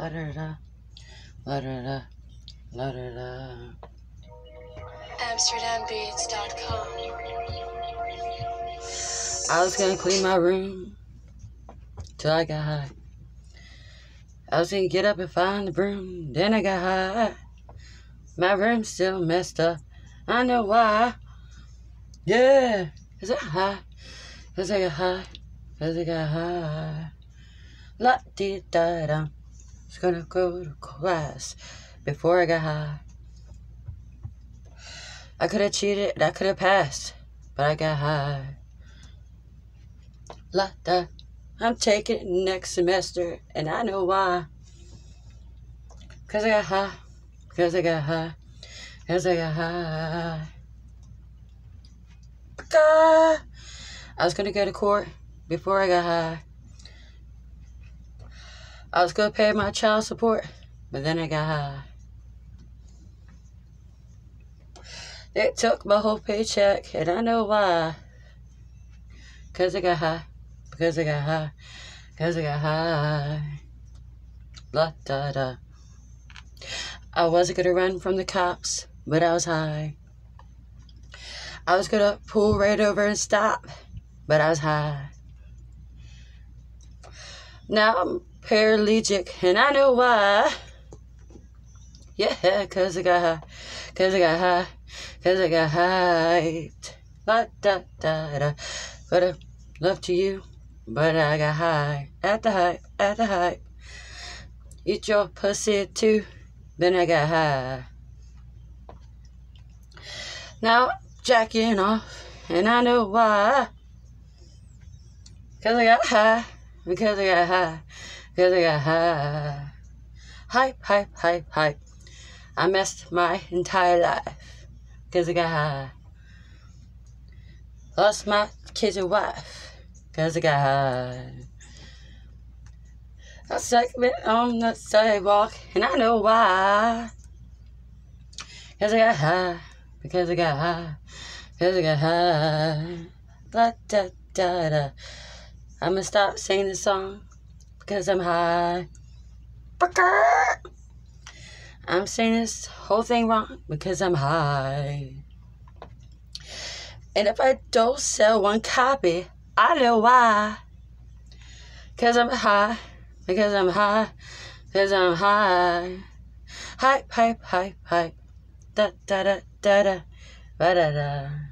La da da, la da da, la da da. AmsterdamBeats.com. I was gonna clean my room till I got high. I was gonna get up and find the broom, then I got high. My room's still messed up, I know why. Yeah, 'cause I got high, 'cause I got high, 'cause I got high. La dee da da. I was gonna go to class before I got high. I could have cheated, I could have passed, but I got high. La da. I'm taking it next semester, and I know why. 'Cause I got high, 'cause I got high, 'cause I got high. I was gonna go to court before I got high. I was gonna pay my child support, but then I got high. They took my whole paycheck, and I know why. 'Cause I got high, because I got high, 'cause I got high. La da da. I wasn't gonna run from the cops, but I was high. I was gonna pull right over and stop, but I was high. Now I'm paralytic, and I know why. Yeah, 'cause I got high, 'cause I got high, 'cause I got high. La da da da. But I love to you, but I got high. At the hype, at the hype. Eat your pussy too, then I got high. Now I'm jacking off, and I know why. 'Cause I got high, because I got high, 'cause I got high. Hype, hype, hype, hype. I messed my entire life, 'cause I got high. Lost my kids and wife, 'cause I got high. I segment on the sidewalk, and I know why. 'Cause I got high, because I got high, 'cause I got high. La da da da. I'm gonna stop singing this song because I'm high. I'm saying this whole thing wrong because I'm high. And if I don't sell one copy, I know why. 'Cause I'm high, because I'm high, 'cause I'm high. Hype, hype, hype, hype. Da da da da da da da da.